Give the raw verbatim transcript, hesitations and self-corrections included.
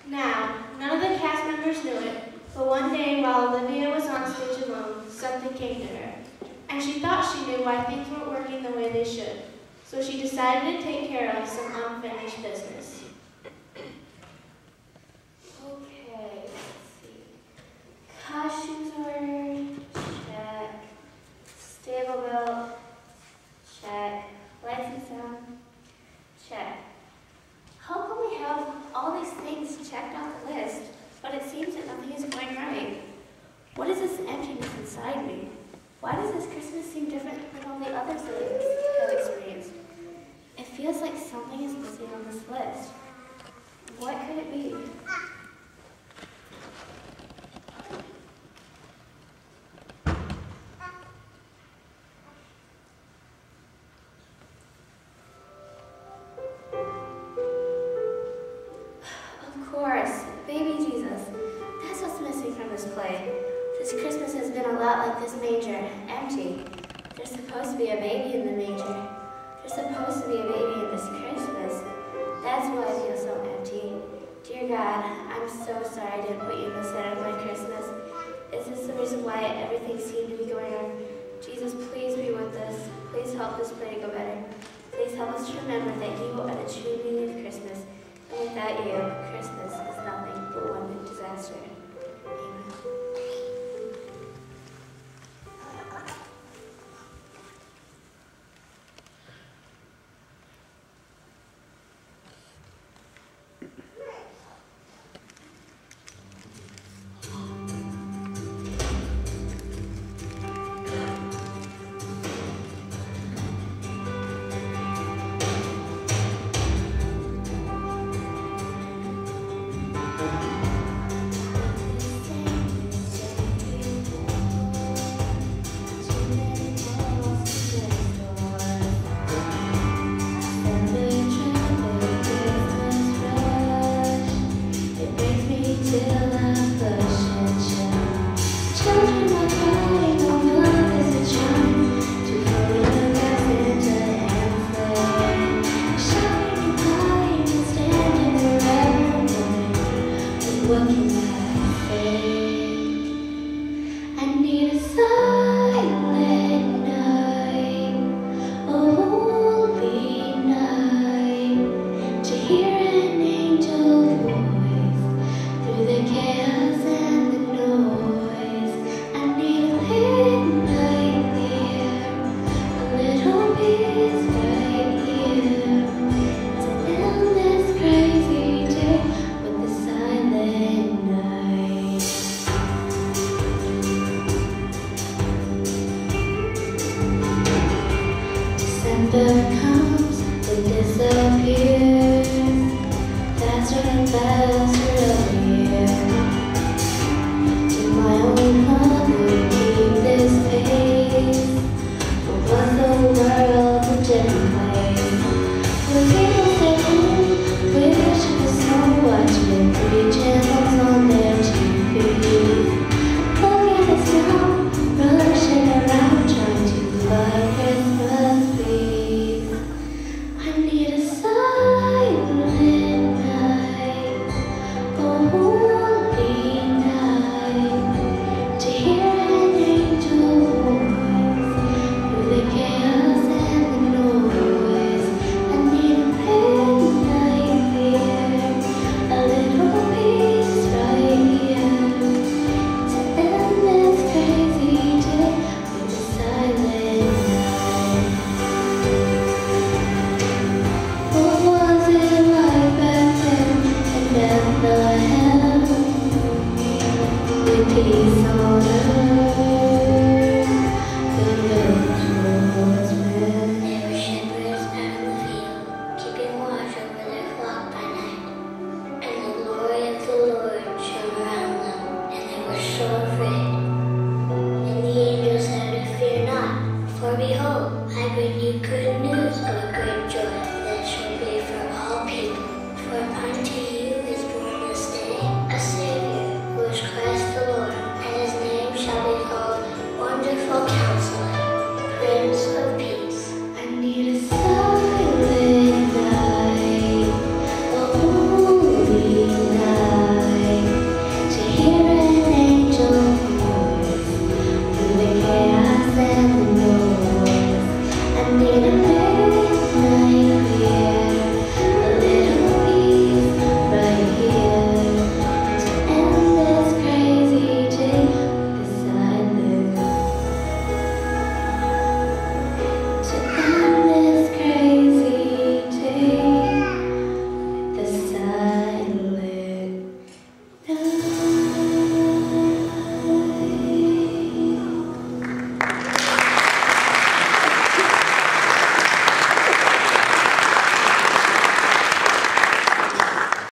Now, none of the cast members knew it, but one day while Olivia was on stage alone, something came to her. And she thought she knew why things weren't working the way they should. So she decided to take care of some unfinished business. Okay, let's see. Costumes ordered, check. Stable built, check. Lights and sound, check. How come we have all these things checked off the list, but it seems that nothing is going right? What is this emptiness inside me? Why does this Christmas seem different than all the others that I've experienced? It feels like something is missing on this list. What could it be? Of course, baby Jesus. That's what's missing from this play. This Christmas has been a lot like this manger, empty. There's supposed to be a baby in the manger. There's supposed to be a baby in this Christmas. That's why I feel so empty. Dear God, I'm so sorry I didn't put you in the center of my Christmas. Is this the reason why everything seemed to be going wrong? Jesus, please be with us. Please help this play to go better. Please help us to remember that you are the true meaning of Christmas. And without you, Christmas is nothing but one big disaster. Amen. What can I